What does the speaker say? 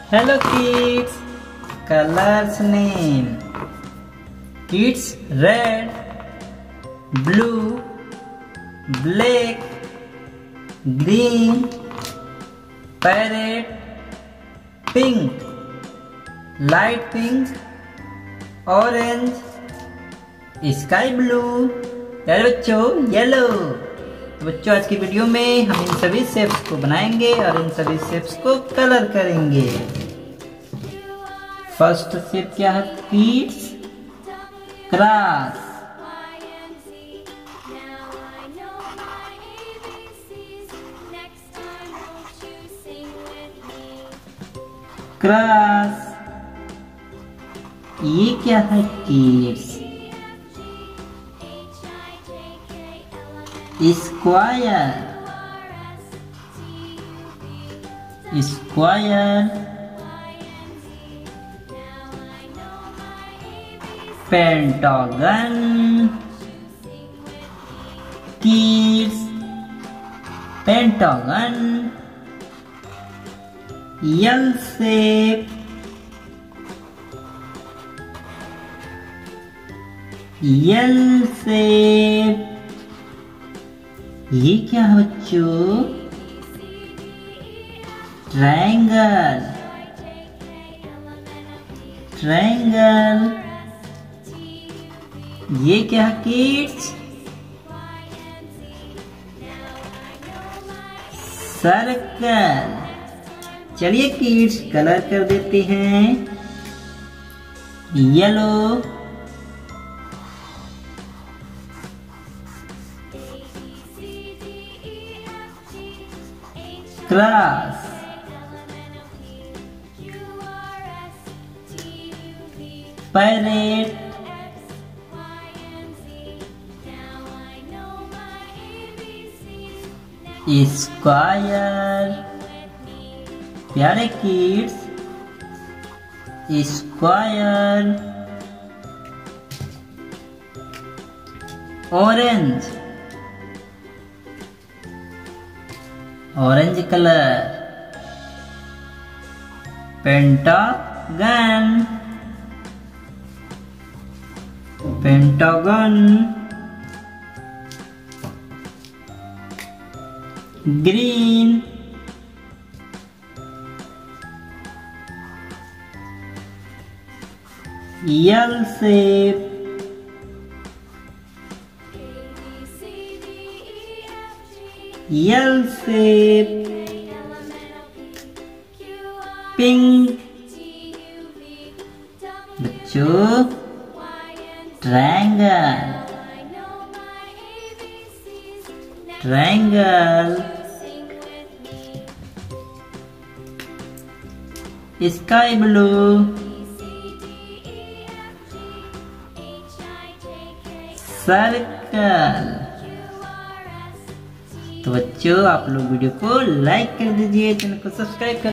Hello kids, colors name. Kids red, blue, black, green, parrot, pink, light pink, orange, sky blue, यार बच्चों yellow. तो बच्चों आज की वीडियो में हम इन सभी शेप्स को बनाएंगे और इन सभी शेप्स को कलर करेंगे। फर्स्ट शेप क्या है किड्स? क्रॉस। क्रॉस। ये क्या है kids? Square. Square. Pentagon. Kids pentagon. L shape. L shape. ये क्या है बच्चों? ट्रायंगल। ट्रायंगल। ये क्या है किड्स? सर्कल। चलिए किड्स कलर कर देते हैं। येलो। क्रॉस। पैरेट। स्क्वायर। प्यारे kids square. Orange. Orange colour. Pentagon. Pentagon. Green. L shape. L shape. Pink. बच्चों triangle. Triangle. Sky blue. Circle. तो बच्चों आप लोग वीडियो को लाइक कर दीजिए, चैनल को सब्सक्राइब कर